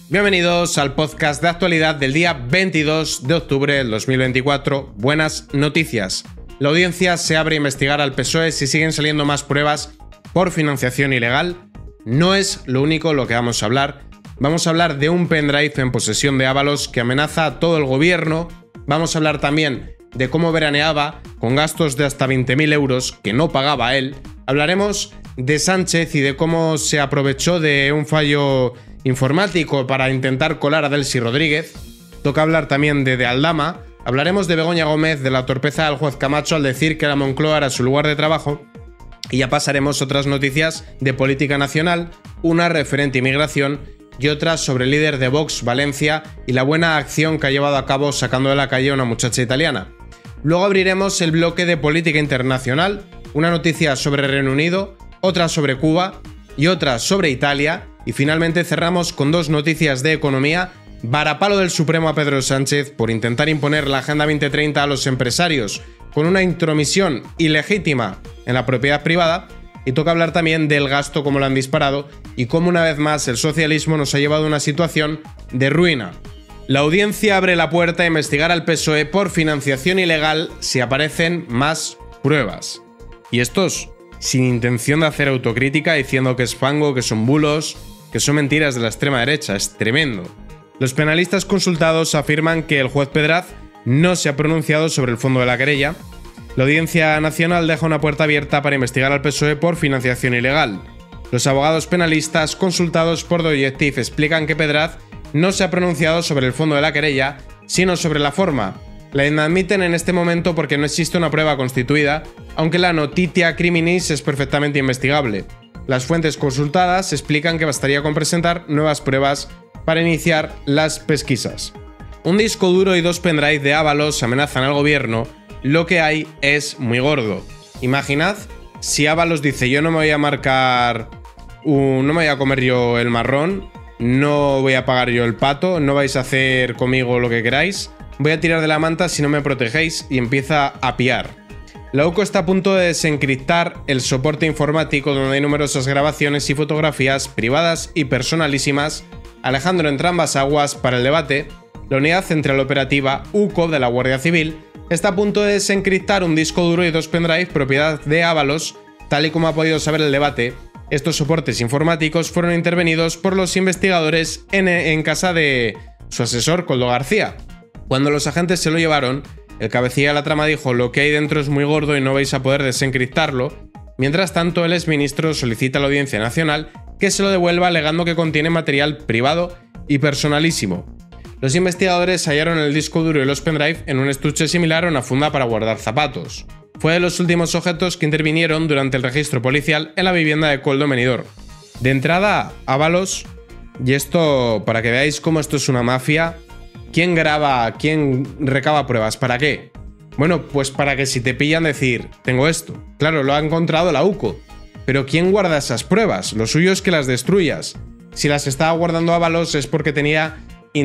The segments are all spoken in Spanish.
Bienvenidos al podcast de actualidad del día 22 de octubre del 2024. Buenas noticias. La audiencia se abre a investigar al PSOE si siguen saliendo más pruebas por financiación ilegal. No es lo único lo que vamos a hablar. Vamos a hablar de un pendrive en posesión de Ábalos que amenaza a todo el gobierno. Vamos a hablar también de cómo veraneaba con gastos de hasta 20.000 euros que no pagaba él. Hablaremos de Sánchez y de cómo se aprovechó de un fallo informático para intentar colar a Delcy Rodríguez. Toca hablar también de Aldama. Hablaremos de Begoña Gómez, de la torpeza del juez Camacho al decir que la Moncloa era su lugar de trabajo. Y ya pasaremos a otras noticias de política nacional, una referente a inmigración y otras sobre el líder de Vox, Valencia, y la buena acción que ha llevado a cabo sacando de la calle a una muchacha italiana. Luego abriremos el bloque de política internacional, una noticia sobre Reino Unido, otra sobre Cuba y otra sobre Italia. Y finalmente cerramos con dos noticias de economía: varapalo del Supremo a Pedro Sánchez por intentar imponer la Agenda 2030 a los empresarios con una intromisión ilegítima en la propiedad privada. Y toca hablar también del gasto, cómo lo han disparado y cómo una vez más el socialismo nos ha llevado a una situación de ruina. La audiencia abre la puerta a investigar al PSOE por financiación ilegal si aparecen más pruebas. Y estos sin intención de hacer autocrítica, diciendo que es fango, que son bulos, que son mentiras de la extrema derecha. Es tremendo. Los penalistas consultados afirman que el juez Pedraz no se ha pronunciado sobre el fondo de la querella. La Audiencia Nacional deja una puerta abierta para investigar al PSOE por financiación ilegal. Los abogados penalistas consultados por The Objective explican que Pedraz no se ha pronunciado sobre el fondo de la querella, sino sobre la forma. La inadmiten en este momento porque no existe una prueba constituida, aunque la notitia criminis es perfectamente investigable. Las fuentes consultadas explican que bastaría con presentar nuevas pruebas para iniciar las pesquisas. Un disco duro y dos pendrive de Ábalos amenazan al gobierno. Lo que hay es muy gordo. Imaginad si Ábalos dice: yo no me voy a marcar, no me voy a comer yo el marrón, no voy a pagar yo el pato, no vais a hacer conmigo lo que queráis, voy a tirar de la manta si no me protegéis, y empieza a piar. La UCO está a punto de desencriptar el soporte informático donde hay numerosas grabaciones y fotografías privadas y personalísimas, alejando entre ambas aguas para el debate. La Unidad Central Operativa UCO de la Guardia Civil está a punto de desencriptar un disco duro y dos pendrive propiedad de Ábalos. Tal y como ha podido saber el debate, estos soportes informáticos fueron intervenidos por los investigadores en casa de su asesor, Koldo García. Cuando los agentes se lo llevaron, el cabecilla de la trama dijo: lo que hay dentro es muy gordo y no vais a poder desencriptarlo. Mientras tanto, el exministro solicita a la Audiencia Nacional que se lo devuelva, alegando que contiene material privado y personalísimo. Los investigadores hallaron el disco duro y los pendrive en un estuche similar a una funda para guardar zapatos. Fue de los últimos objetos que intervinieron durante el registro policial en la vivienda de Koldo en Benidorm. De entrada, Ábalos, y esto para que veáis cómo esto es una mafia. ¿Quién graba? ¿Quién recaba pruebas? ¿Para qué? Bueno, pues para que si te pillan decir: tengo esto. Claro, lo ha encontrado la UCO. Pero ¿quién guarda esas pruebas? Lo suyo es que las destruyas. Si las estaba guardando Ábalos es porque tenía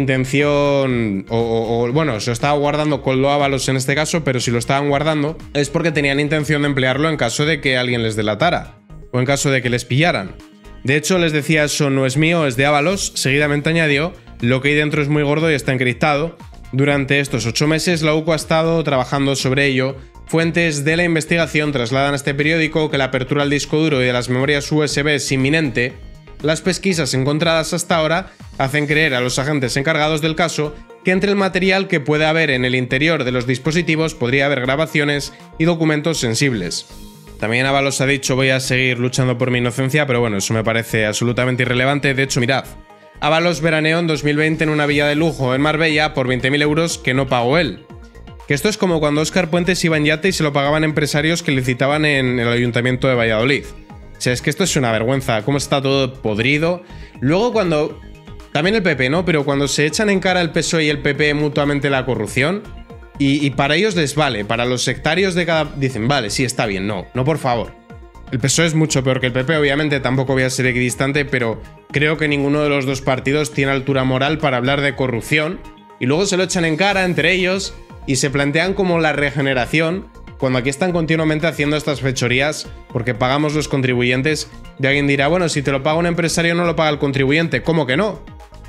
intención, bueno, se lo estaba guardando Koldo Ábalos en este caso, pero si lo estaban guardando es porque tenían intención de emplearlo en caso de que alguien les delatara o en caso de que les pillaran. De hecho, les decía: eso no es mío, es de Ábalos. Seguidamente añadió: lo que hay dentro es muy gordo y está encriptado. Durante estos 8 meses la UCO ha estado trabajando sobre ello. Fuentes de la investigación trasladan a este periódico que la apertura del disco duro y de las memorias USB es inminente. Las pesquisas encontradas hasta ahora hacen creer a los agentes encargados del caso que entre el material que puede haber en el interior de los dispositivos podría haber grabaciones y documentos sensibles. También Ábalos ha dicho: voy a seguir luchando por mi inocencia, pero bueno, eso me parece absolutamente irrelevante. De hecho, mirad, Ábalos veraneó en 2020 en una villa de lujo en Marbella por 20.000 euros que no pagó él. Que esto es como cuando Óscar Puentes iba en yate y se lo pagaban empresarios que licitaban en el Ayuntamiento de Valladolid. O sea, es que esto es una vergüenza, cómo está todo podrido. Luego cuando... También el PP, ¿no? Pero cuando se echan en cara el PSOE y el PP mutuamente la corrupción, y para ellos les vale, para los sectarios de cada... Dicen: vale, sí, está bien, no, por favor. El PSOE es mucho peor que el PP, obviamente, tampoco voy a ser equidistante, pero creo que ninguno de los dos partidos tiene altura moral para hablar de corrupción, y luego se lo echan en cara entre ellos y se plantean como la regeneración, cuando aquí están continuamente haciendo estas fechorías porque pagamos los contribuyentes. Y alguien dirá: bueno, si te lo paga un empresario no lo paga el contribuyente. ¿Cómo que no?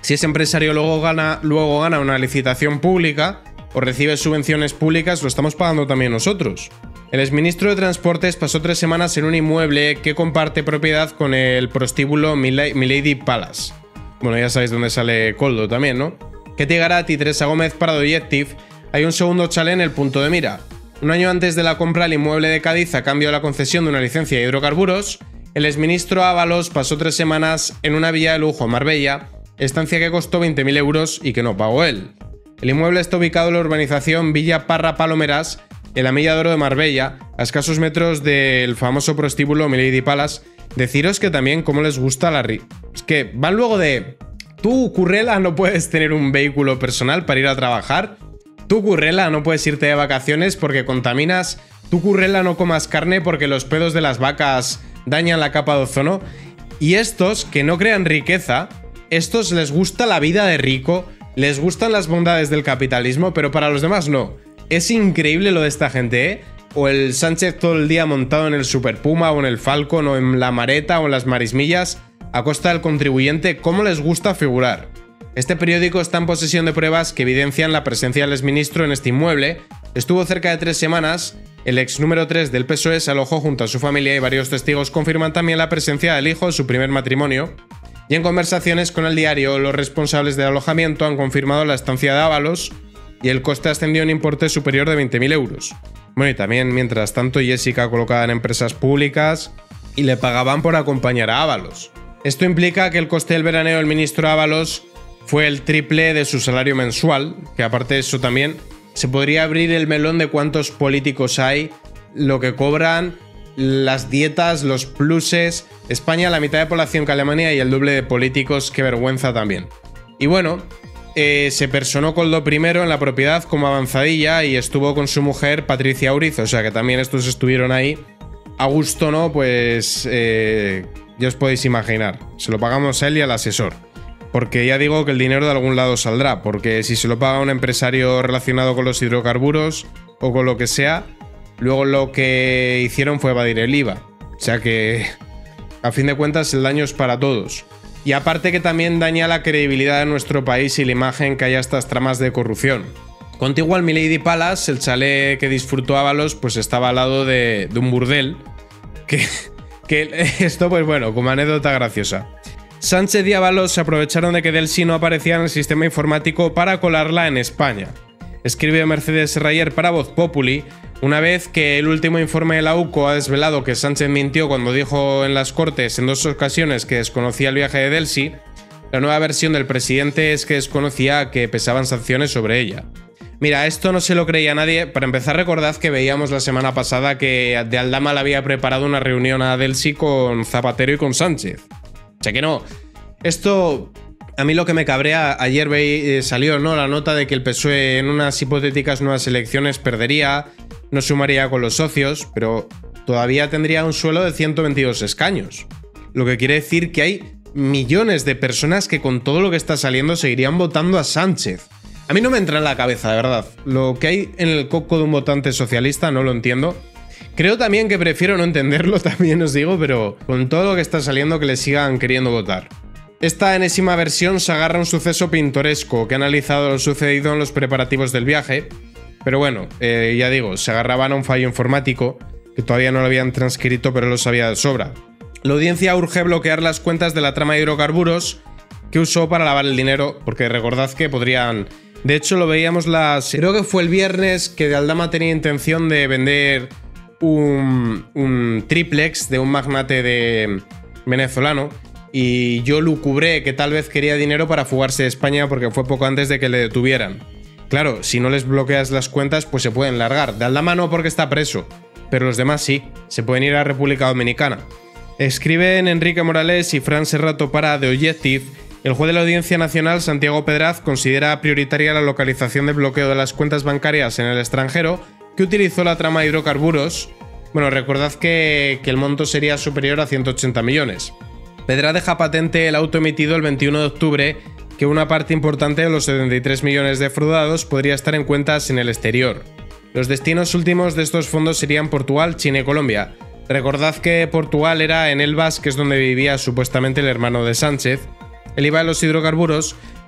Si ese empresario luego gana una licitación pública o recibe subvenciones públicas, lo estamos pagando también nosotros. El exministro de Transportes pasó 3 semanas en un inmueble que comparte propiedad con el prostíbulo Milady Palace. Bueno, ya sabéis dónde sale Koldo también, ¿no? Ketty Garat y Teresa Gómez para The Objective. Hay un segundo chalet en el punto de mira. Un año antes de la compra del inmueble de Cádiz a cambio de la concesión de una licencia de hidrocarburos, el exministro Ábalos pasó 3 semanas en una villa de lujo en Marbella, estancia que costó 20.000 euros y que no pagó él. El inmueble está ubicado en la urbanización Villa Parra Palomeras, en la Milla de Oro de Marbella, a escasos metros del famoso prostíbulo Milady Palace. Deciros que también cómo les gusta la es que van luego de... Tú, Currela, no puedes tener un vehículo personal para ir a trabajar. Tú, Currela, no puedes irte de vacaciones porque contaminas. Tú, Currela, no comas carne porque los pedos de las vacas dañan la capa de ozono. Y estos, que no crean riqueza, estos les gusta la vida de rico, les gustan las bondades del capitalismo, pero para los demás no. Es increíble lo de esta gente, ¿eh? O el Sánchez todo el día montado en el Super Puma o en el Falcon o en la Mareta o en las Marismillas, a costa del contribuyente, cómo les gusta figurar. Este periódico está en posesión de pruebas que evidencian la presencia del exministro en este inmueble. Estuvo cerca de 3 semanas, el ex número 3 del PSOE se alojó junto a su familia y varios testigos confirman también la presencia del hijo de su primer matrimonio. Y en conversaciones con el diario, los responsables del alojamiento han confirmado la estancia de Ábalos y el coste ascendió a un importe superior de 20.000 euros. Bueno, y también, mientras tanto, Jessica colocada en empresas públicas y le pagaban por acompañar a Ábalos. Esto implica que el coste del veraneo del ministro Ábalos fue el triple de su salario mensual, que aparte de eso también se podría abrir el melón de cuántos políticos hay, lo que cobran, las dietas, los pluses. España, la mitad de población que Alemania y el doble de políticos, qué vergüenza también. Y bueno, se personó Koldo I en la propiedad como avanzadilla y estuvo con su mujer Patricia Uriz, o sea que también estos estuvieron ahí. A gusto, ¿no? Pues ya os podéis imaginar, se lo pagamos a él y al asesor. Porque ya digo que el dinero de algún lado saldrá, porque si se lo paga un empresario relacionado con los hidrocarburos o con lo que sea, luego lo que hicieron fue evadir el IVA. O sea que, a fin de cuentas, el daño es para todos. Y aparte que también daña la credibilidad de nuestro país y la imagen que haya estas tramas de corrupción. Contiguo al Milady Palace, el chalet que disfrutó Ábalos, pues estaba al lado de un burdel. Que esto, pues bueno, como anécdota graciosa. Sánchez y Ábalos se aprovecharon de que Delcy no aparecía en el sistema informático para colarla en España. Escribe Mercedes Rayer para Voz Populi, una vez que el último informe de la UCO ha desvelado que Sánchez mintió cuando dijo en las Cortes en 2 ocasiones que desconocía el viaje de Delcy. La nueva versión del presidente es que desconocía que pesaban sanciones sobre ella. Mira, esto no se lo creía nadie. Para empezar, recordad que veíamos la semana pasada que de Aldama le había preparado una reunión a Delcy con Zapatero y con Sánchez. O sea que no, esto a mí lo que me cabrea, ayer salió, ¿no?, la nota de que el PSOE en unas hipotéticas nuevas elecciones perdería, no sumaría con los socios, pero todavía tendría un suelo de 122 escaños. Lo que quiere decir que hay millones de personas que con todo lo que está saliendo seguirían votando a Sánchez. A mí no me entra en la cabeza, de verdad. Lo que hay en el coco de un votante socialista no lo entiendo. Creo también que prefiero no entenderlo, también os digo, pero con todo lo que está saliendo que le sigan queriendo votar. Esta enésima versión se agarra a un suceso pintoresco que ha analizado lo sucedido en los preparativos del viaje, pero bueno, ya digo, se agarraban a un fallo informático que todavía no lo habían transcrito pero lo sabía de sobra. La audiencia urge bloquear las cuentas de la trama de hidrocarburos que usó para lavar el dinero, porque recordad que podrían... De hecho lo veíamos creo que fue el viernes que de Aldama tenía intención de vender un triplex de un magnate venezolano y yo lucubré que tal vez quería dinero para fugarse de España porque fue poco antes de que le detuvieran. Claro, si no les bloqueas las cuentas pues se pueden largar. De Aldama no porque está preso, pero los demás sí, se pueden ir a República Dominicana. Escriben Enrique Morales y Fran Serrato para The Objective. El juez de la Audiencia Nacional, Santiago Pedraz, considera prioritaria la localización de bloqueo de las cuentas bancarias en el extranjero que utilizó la trama de hidrocarburos. Bueno, recordad que el monto sería superior a 180 millones. Pedraz deja patente el auto emitido el 21 de octubre que una parte importante de los 73 millones defraudados podría estar en cuentas en el exterior. Los destinos últimos de estos fondos serían Portugal, China y Colombia. Recordad que Portugal era en Elvas, que es donde vivía supuestamente el hermano de Sánchez. El IVA de los hidrocarburos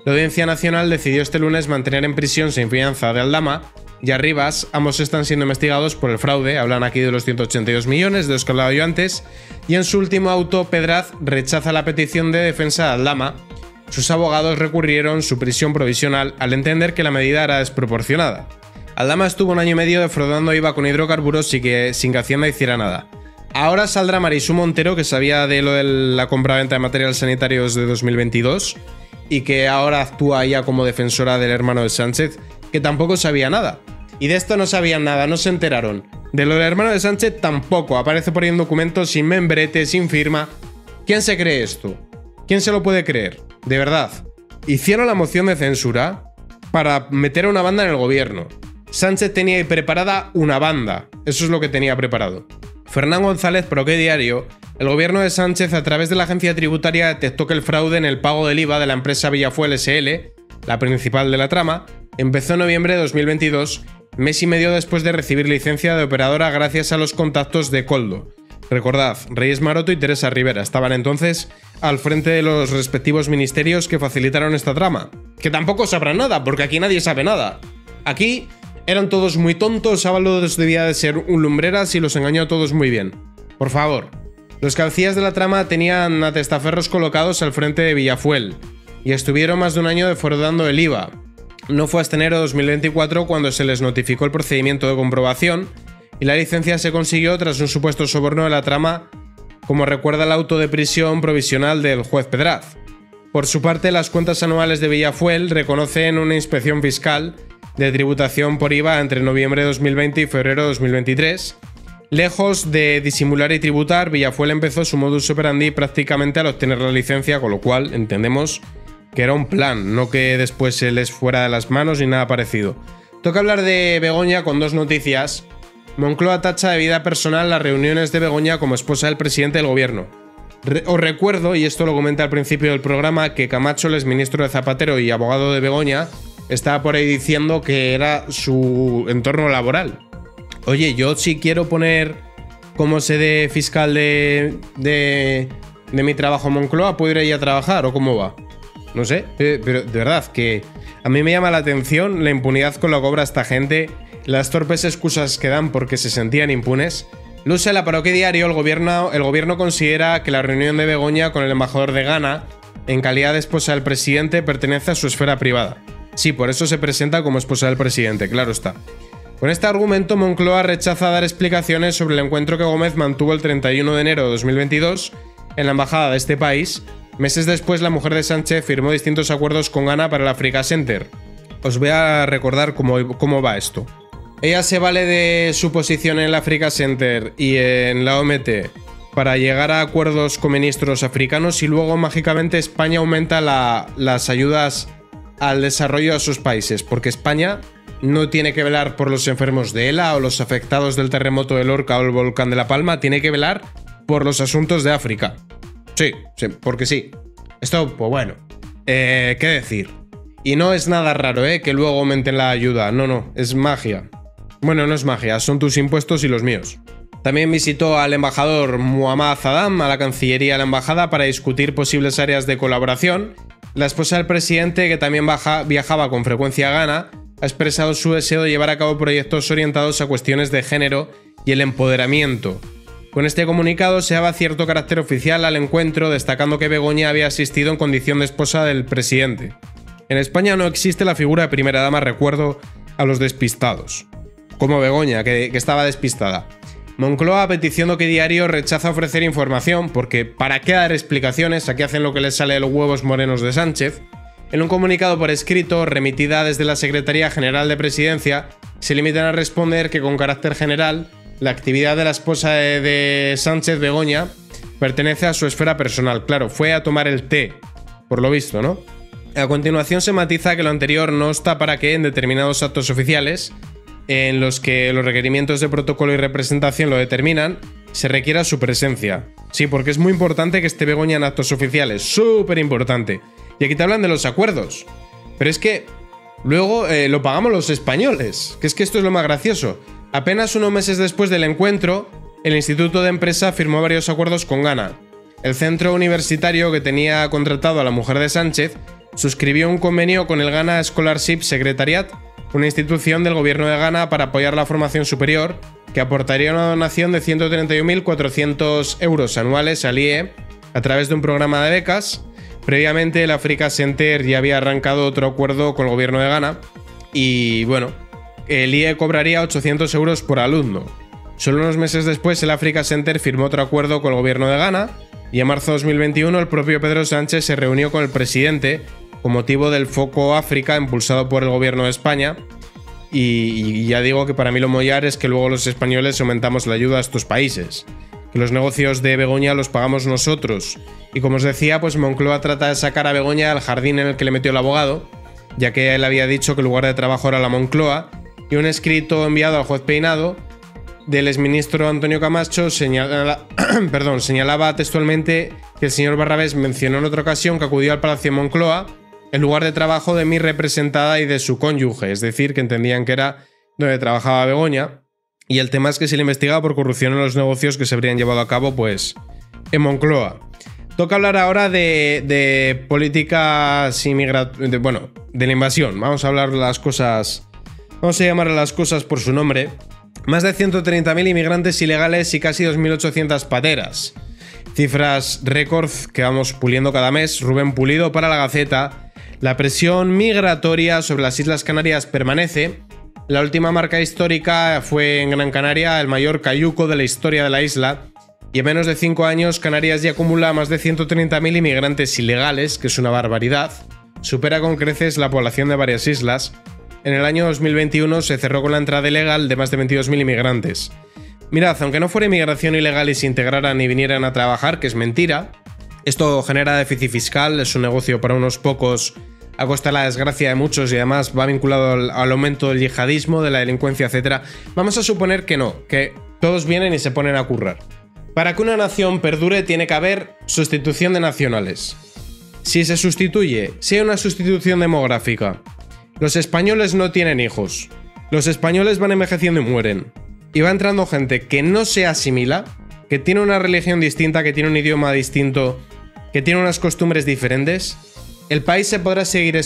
La Audiencia Nacional decidió este lunes mantener en prisión sin fianza de Aldama y a Rivas. Ambos están siendo investigados por el fraude, hablan aquí de los 182 millones de los que hablaba yo antes, y en su último auto Pedraz rechaza la petición de defensa de Aldama. Sus abogados recurrieron su prisión provisional al entender que la medida era desproporcionada. Aldama estuvo 1 año y medio defraudando IVA con hidrocarburos sin que Hacienda hiciera nada. Ahora saldrá Marisú Montero, que sabía de lo de la compraventa de materiales sanitarios de 2022 y que ahora actúa ya como defensora del hermano de Sánchez, que tampoco sabía nada. Y de esto no sabían nada, no se enteraron. De lo del hermano de Sánchez tampoco, aparece por ahí un documento sin membrete, sin firma. ¿Quién se cree esto? ¿Quién se lo puede creer? De verdad. Hicieron la moción de censura para meter a una banda en el gobierno. Sánchez tenía ahí preparada una banda, eso es lo que tenía preparado. Fernán González, ¿Pro qué diario? El gobierno de Sánchez, a través de la agencia tributaria, detectó que el fraude en el pago del IVA de la empresa Villafuel S.L., la principal de la trama, empezó en noviembre de 2022, mes y medio después de recibir licencia de operadora gracias a los contactos de Koldo. Recordad, Reyes Maroto y Teresa Rivera estaban entonces al frente de los respectivos ministerios que facilitaron esta trama. Que tampoco sabrán nada, porque aquí nadie sabe nada. Aquí eran todos muy tontos, Ábalos debía de ser un lumbreras y los engañó a todos muy bien. Por favor. Los cabecillas de la trama tenían a testaferros colocados al frente de Villafuel y estuvieron más de 1 año defraudando el IVA. No fue hasta enero de 2024 cuando se les notificó el procedimiento de comprobación y la licencia se consiguió tras un supuesto soborno de la trama, como recuerda el auto de prisión provisional del juez Pedraz. Por su parte, las cuentas anuales de Villafuel reconocen una inspección fiscal de tributación por IVA entre noviembre de 2020 y febrero de 2023. Lejos de disimular y tributar, Villafuel empezó su modus operandi prácticamente al obtener la licencia, con lo cual entendemos que era un plan, no que después se les fuera de las manos ni nada parecido. Toca hablar de Begoña con 2 noticias. Moncloa tacha de vida personal las reuniones de Begoña como esposa del presidente del gobierno. Os recuerdo, y esto lo comenté al principio del programa, que Camacho, el exministro de Zapatero y abogado de Begoña, estaba por ahí diciendo que era su entorno laboral. Oye, yo si quiero poner como sede fiscal de mi trabajo en Moncloa, ¿puedo ir ahí a trabajar o cómo va? No sé, pero de verdad que a mí me llama la atención la impunidad con la que obra esta gente, las torpes excusas que dan porque se sentían impunes. Luce la Pro qué diario, el gobierno considera que la reunión de Begoña con el embajador de Ghana, en calidad de esposa del presidente, pertenece a su esfera privada. Sí, por eso se presenta como esposa del presidente, claro está. Con este argumento, Moncloa rechaza dar explicaciones sobre el encuentro que Gómez mantuvo el 31 de enero de 2022 en la embajada de este país. Meses después, la mujer de Sánchez firmó distintos acuerdos con Ghana para el Africa Center. Os voy a recordar cómo va esto. Ella se vale de su posición en el Africa Center y en la OMT para llegar a acuerdos con ministros africanos y luego mágicamente España aumenta las ayudas al desarrollo a sus países, porque España no tiene que velar por los enfermos de ELA o los afectados del terremoto de Lorca o el volcán de La Palma, tiene que velar por los asuntos de África. Sí, porque sí. Esto, pues bueno, ¿qué decir? Y no es nada raro, que luego aumenten la ayuda, no, es magia. Bueno, no es magia, son tus impuestos y los míos. También visitó al embajador Muhammad Zadam a la Cancillería de la Embajada para discutir posibles áreas de colaboración. La esposa del presidente, que también viajaba con frecuencia a Ghana, ha expresado su deseo de llevar a cabo proyectos orientados a cuestiones de género y el empoderamiento. Con este comunicado se daba cierto carácter oficial al encuentro, destacando que Begoña había asistido en condición de esposa del presidente. En España no existe la figura de primera dama, recuerdo a los despistados. Como Begoña, que estaba despistada. Moncloa, a petición de qué diario, rechaza ofrecer información porque ¿para qué dar explicaciones? Aquí hacen lo que les sale de los huevos morenos de Sánchez. En un comunicado por escrito, remitida desde la Secretaría General de Presidencia, se limitan a responder que con carácter general, la actividad de la esposa de Sánchez, Begoña, pertenece a su esfera personal. Claro, fue a tomar el té, por lo visto, ¿no? A continuación se matiza que lo anterior no está para que en determinados actos oficiales, en los que los requerimientos de protocolo y representación lo determinan, se requiera su presencia. Sí, porque es muy importante que esté Begoña en actos oficiales, súper importante. Y aquí te hablan de los acuerdos. Pero es que luego lo pagamos los españoles, que es que esto es lo más gracioso. Apenas unos meses después del encuentro, el Instituto de Empresa firmó varios acuerdos con Ghana. El centro universitario que tenía contratado a la mujer de Sánchez suscribió un convenio con el Ghana Scholarship Secretariat, una institución del gobierno de Ghana para apoyar la formación superior, que aportaría una donación de 131.400 euros anuales al IE a través de un programa de becas. Previamente el Africa Center ya había arrancado otro acuerdo con el gobierno de Ghana y bueno, el IE cobraría 800 euros por alumno. Solo unos meses después el Africa Center firmó otro acuerdo con el gobierno de Ghana y en marzo de 2021 el propio Pedro Sánchez se reunió con el presidente con motivo del Foco África impulsado por el gobierno de España. Y ya digo que para mí lo mollar es que luego los españoles aumentamos la ayuda a estos países, que los negocios de Begoña los pagamos nosotros. Y como os decía, pues Moncloa trata de sacar a Begoña al jardín en el que le metió el abogado, ya que él había dicho que el lugar de trabajo era la Moncloa, y un escrito enviado al juez Peinado del exministro Antonio Camacho señalaba textualmente que el señor Barrabés mencionó en otra ocasión que acudió al Palacio de Moncloa, el lugar de trabajo de mi representada y de su cónyuge, es decir, que entendían que era donde trabajaba Begoña, y el tema es que se le investigaba por corrupción en los negocios que se habrían llevado a cabo, pues, en Moncloa. Toca hablar ahora de políticas de la invasión. Vamos a hablar de las cosas, vamos a llamar a las cosas por su nombre. Más de 130.000 inmigrantes ilegales y casi 2.800 pateras. Cifras récord que vamos puliendo cada mes. Rubén Pulido para La Gaceta. La presión migratoria sobre las Islas Canarias permanece. La última marca histórica fue en Gran Canaria, el mayor cayuco de la historia de la isla. Y en menos de 5 años, Canarias ya acumula más de 130.000 inmigrantes ilegales, que es una barbaridad. Supera con creces la población de varias islas. En el año 2021 se cerró con la entrada ilegal de más de 22.000 inmigrantes. Mirad, aunque no fuera inmigración ilegal y se integraran y vinieran a trabajar, que es mentira, esto genera déficit fiscal, es un negocio para unos pocos a costa de la desgracia de muchos y además va vinculado al aumento del yihadismo, de la delincuencia, etc. Vamos a suponer que no, que todos vienen y se ponen a currar. Para que una nación perdure tiene que haber sustitución de nacionales. Si se sustituye, si hay una sustitución demográfica, los españoles no tienen hijos, los españoles van envejeciendo y mueren, y va entrando gente que no se asimila, que tiene una religión distinta, que tiene un idioma distinto, que tiene unas costumbres diferentes, el país se podrá seguir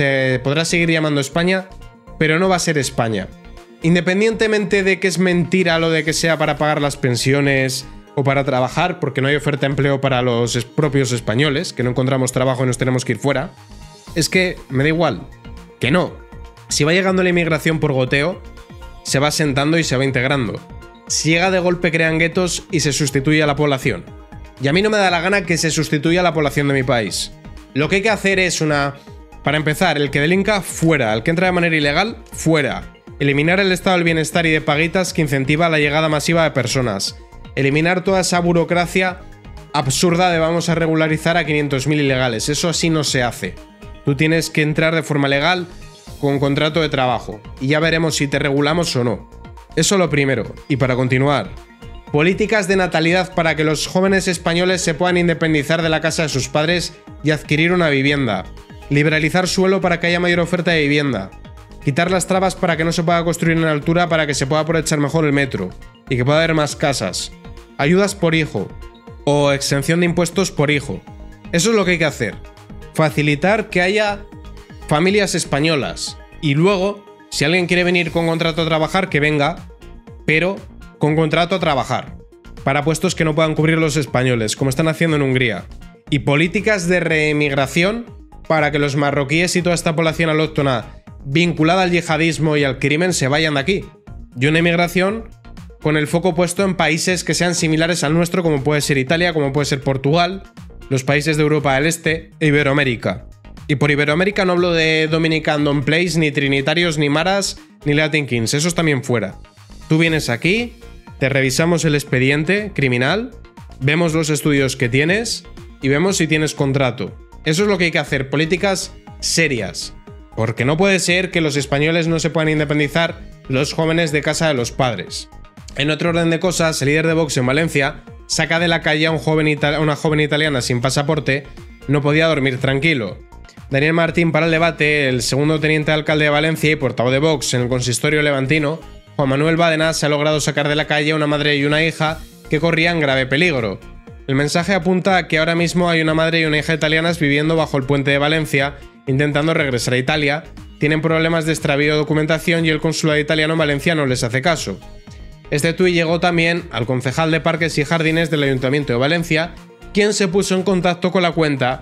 llamando España, pero no va a ser España. Independientemente de que es mentira lo de que sea para pagar las pensiones o para trabajar, porque no hay oferta de empleo para los propios españoles, que no encontramos trabajo y nos tenemos que ir fuera, es que me da igual, que no. Si va llegando la inmigración por goteo, se va asentando y se va integrando. Si llega de golpe crean guetos y se sustituye a la población. Y a mí no me da la gana que se sustituya a la población de mi país. Lo que hay que hacer es para empezar, el que delinca, fuera. El que entra de manera ilegal, fuera. Eliminar el estado del bienestar y de paguitas que incentiva la llegada masiva de personas. Eliminar toda esa burocracia absurda de vamos a regularizar a 500.000 ilegales. Eso así no se hace. Tú tienes que entrar de forma legal con contrato de trabajo. Y ya veremos si te regulamos o no. Eso lo primero. Y para continuar, políticas de natalidad para que los jóvenes españoles se puedan independizar de la casa de sus padres y adquirir una vivienda. Liberalizar suelo para que haya mayor oferta de vivienda. Quitar las trabas para que no se pueda construir en altura para que se pueda aprovechar mejor el metro y que pueda haber más casas. Ayudas por hijo o exención de impuestos por hijo. Eso es lo que hay que hacer. Facilitar que haya familias españolas. Y luego, si alguien quiere venir con contrato a trabajar, que venga, pero con contrato a trabajar, para puestos que no puedan cubrir los españoles, como están haciendo en Hungría. Y políticas de reemigración para que los marroquíes y toda esta población autóctona vinculada al yihadismo y al crimen se vayan de aquí. Y una inmigración con el foco puesto en países que sean similares al nuestro, como puede ser Italia, como puede ser Portugal, los países de Europa del Este e Iberoamérica. Y por Iberoamérica no hablo de Dominican Don't Place, ni Trinitarios, ni Maras, ni Latin Kings, esos también fuera. Tú vienes aquí, te revisamos el expediente criminal, vemos los estudios que tienes y vemos si tienes contrato. Eso es lo que hay que hacer, políticas serias. Porque no puede ser que los españoles no se puedan independizar los jóvenes de casa de los padres. En otro orden de cosas, el líder de Vox en Valencia saca de la calle a una joven italiana sin pasaporte, no podía dormir tranquilo. Daniel Martín para el debate, el segundo teniente de alcalde de Valencia y portavoz de Vox en el consistorio levantino, Juan Manuel Bárcenas, ha logrado sacar de la calle a una madre y una hija que corrían grave peligro. El mensaje apunta a que ahora mismo hay una madre y una hija italianas viviendo bajo el puente de Valencia intentando regresar a Italia, tienen problemas de extravío de documentación y el consulado italiano en Valencia no les hace caso. Este tuit llegó también al concejal de Parques y Jardines del Ayuntamiento de Valencia, quien se puso en contacto con la cuenta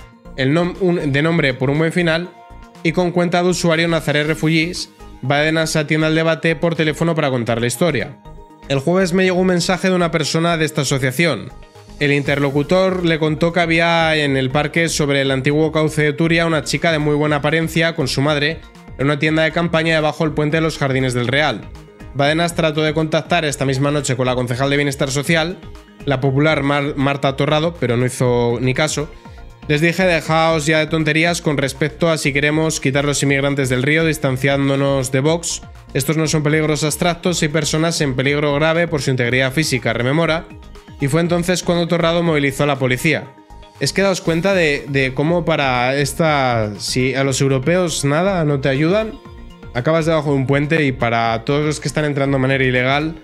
de nombre por un buen final y con cuenta de usuario Nazaré Refugees. Bárdenas atiende al debate por teléfono para contar la historia. El jueves me llegó un mensaje de una persona de esta asociación. El interlocutor le contó que había en el parque sobre el antiguo cauce de Turia una chica de muy buena apariencia con su madre en una tienda de campaña debajo del puente de los Jardines del Real. Bárdenas trató de contactar esta misma noche con la concejal de Bienestar Social, la popular Marta Torrado, pero no hizo ni caso. Les dije, dejaos ya de tonterías con respecto a si queremos quitar los inmigrantes del río distanciándonos de Vox. Estos no son peligros abstractos y personas en peligro grave por su integridad física, rememora. Y fue entonces cuando Torrado movilizó a la policía. Es que daos cuenta de cómo para si a los europeos nada, no te ayudan, acabas debajo de un puente y para todos los que están entrando de manera ilegal,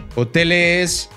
hoteles,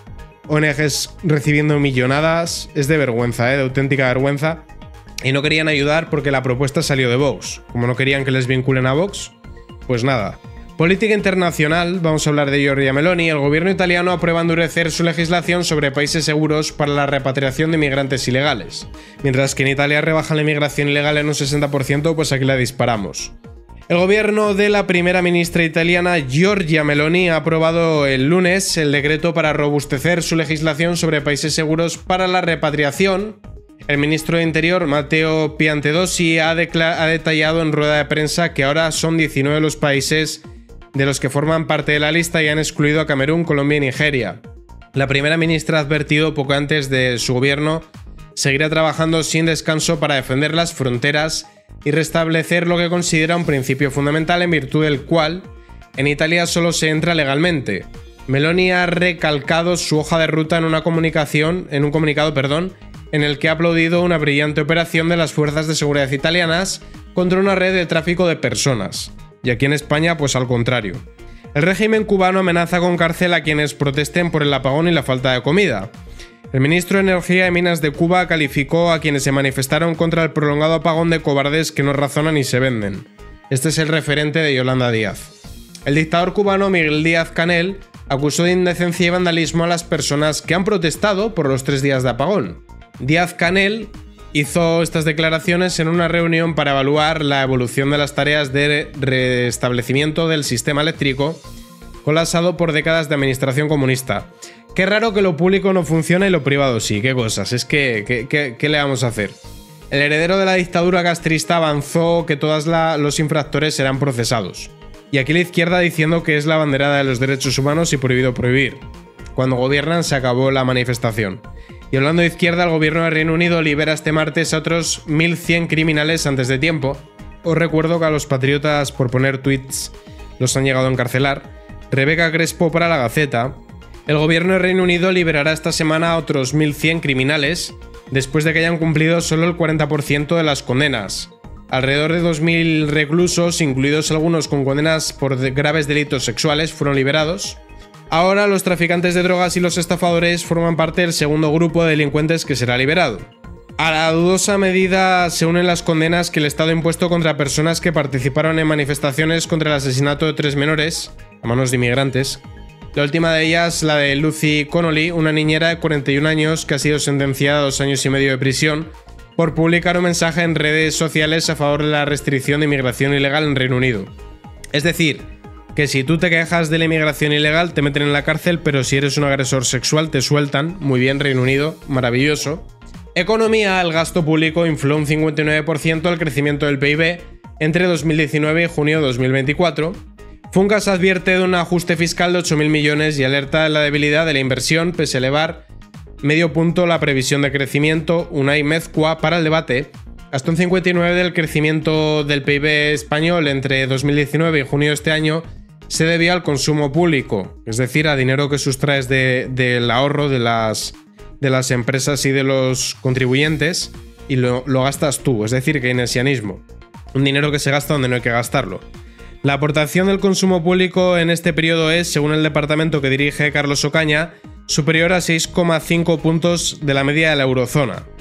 ONGs recibiendo millonadas, es de vergüenza, de auténtica vergüenza. Y no querían ayudar porque la propuesta salió de Vox. Como no querían que les vinculen a Vox, pues nada. Política internacional, vamos a hablar de Giorgia Meloni. El gobierno italiano aprueba endurecer su legislación sobre países seguros para la repatriación de inmigrantes ilegales. Mientras que en Italia rebajan la inmigración ilegal en un 60%, pues aquí la disparamos. El gobierno de la primera ministra italiana Giorgia Meloni ha aprobado el lunes el decreto para robustecer su legislación sobre países seguros para la repatriación. El ministro de Interior, Matteo Piantedosi, ha detallado en rueda de prensa que ahora son 19 los países de los que forman parte de la lista y han excluido a Camerún, Colombia y Nigeria. La primera ministra ha advertido poco antes de su gobierno seguirá trabajando sin descanso para defender las fronteras y restablecer lo que considera un principio fundamental en virtud del cual en Italia solo se entra legalmente. Meloni ha recalcado su hoja de ruta en un comunicado, en el que ha aplaudido una brillante operación de las fuerzas de seguridad italianas contra una red de tráfico de personas. Y aquí en España, pues al contrario. El régimen cubano amenaza con cárcel a quienes protesten por el apagón y la falta de comida. El ministro de Energía y Minas de Cuba calificó a quienes se manifestaron contra el prolongado apagón de cobardes que no razonan y se venden. Este es el referente de Yolanda Díaz. El dictador cubano Miguel Díaz-Canel acusó de indecencia y vandalismo a las personas que han protestado por los 3 días de apagón. Díaz-Canel hizo estas declaraciones en una reunión para evaluar la evolución de las tareas de restablecimiento del sistema eléctrico colapsado por décadas de administración comunista. Qué raro que lo público no funcione y lo privado sí, qué cosas, es que ¿qué le vamos a hacer? El heredero de la dictadura castrista avanzó que todos los infractores serán procesados. Y aquí la izquierda diciendo que es la banderada de los derechos humanos y prohibido prohibir. Cuando gobiernan se acabó la manifestación. Y hablando de izquierda, el gobierno de Reino Unido libera este martes a otros 1.100 criminales antes de tiempo. Os recuerdo que a los patriotas por poner tweets los han llegado a encarcelar. Rebeca Crespo para La Gaceta. El gobierno de Reino Unido liberará esta semana a otros 1.100 criminales después de que hayan cumplido solo el 40% de las condenas. Alrededor de 2.000 reclusos, incluidos algunos con condenas por graves delitos sexuales, fueron liberados. Ahora los traficantes de drogas y los estafadores forman parte del segundo grupo de delincuentes que será liberado. A la dudosa medida se unen las condenas que el Estado ha impuesto contra personas que participaron en manifestaciones contra el asesinato de 3 menores a manos de inmigrantes. La última de ellas, la de Lucy Connolly, una niñera de 41 años que ha sido sentenciada a 2 años y medio de prisión por publicar un mensaje en redes sociales a favor de la restricción de inmigración ilegal en Reino Unido. Es decir, que si tú te quejas de la inmigración ilegal te meten en la cárcel, pero si eres un agresor sexual te sueltan. Muy bien, Reino Unido, maravilloso. Economía, el gasto público infló un 59% al crecimiento del PIB entre 2019 y junio de 2024. Funcas advierte de un ajuste fiscal de 8.000 millones y alerta de la debilidad de la inversión pese a elevar medio punto la previsión de crecimiento. Unai Mezcua para el debate. Hasta un 59% del crecimiento del PIB español entre 2019 y junio de este año se debía al consumo público, es decir, a dinero que sustraes del ahorro de las empresas y de los contribuyentes y lo gastas tú, es decir, keynesianismo. Un dinero que se gasta donde no hay que gastarlo. La aportación del consumo público en este periodo es, según el departamento que dirige Carlos Ocaña, superior a 6,5 puntos de la media de la eurozona.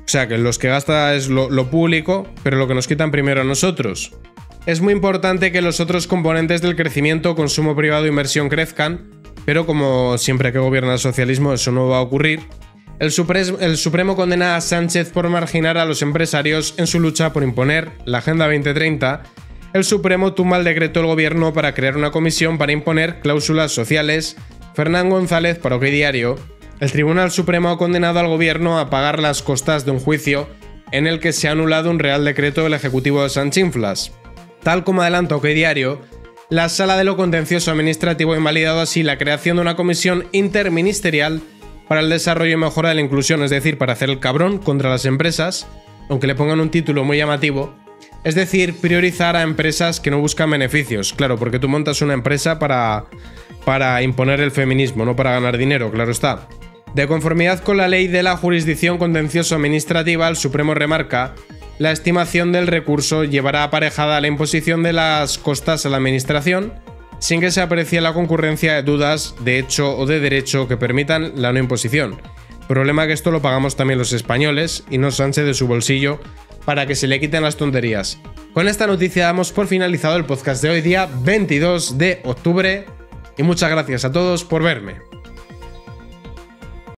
O sea, que los que gasta es lo público, pero lo que nos quitan primero a nosotros. Es muy importante que los otros componentes del crecimiento, consumo privado e inversión crezcan, pero como siempre que gobierna el socialismo eso no va a ocurrir. El Supremo condena a Sánchez por marginar a los empresarios en su lucha por imponer la Agenda 2030. El Supremo tumba el decreto del gobierno para crear una comisión para imponer cláusulas sociales. Fernán González para OK Diario. El Tribunal Supremo ha condenado al gobierno a pagar las costas de un juicio en el que se ha anulado un real decreto del Ejecutivo de Sanchinflas. Tal como adelanta OK Diario, la Sala de lo Contencioso Administrativo ha invalidado así la creación de una comisión interministerial para el desarrollo y mejora de la inclusión, es decir, para hacer el cabrón contra las empresas, aunque le pongan un título muy llamativo, es decir, priorizar a empresas que no buscan beneficios. Claro, porque tú montas una empresa para imponer el feminismo, no para ganar dinero, claro está. De conformidad con la ley de la jurisdicción contencioso administrativa, el Supremo remarca: la estimación del recurso llevará aparejada la imposición de las costas a la administración, sin que se aprecie la concurrencia de dudas de hecho o de derecho que permitan la no imposición. Problema que esto lo pagamos también los españoles y no Sánchez de su bolsillo para que se le quiten las tonterías. Con esta noticia damos por finalizado el podcast de hoy, día 22 de octubre, y muchas gracias a todos por verme.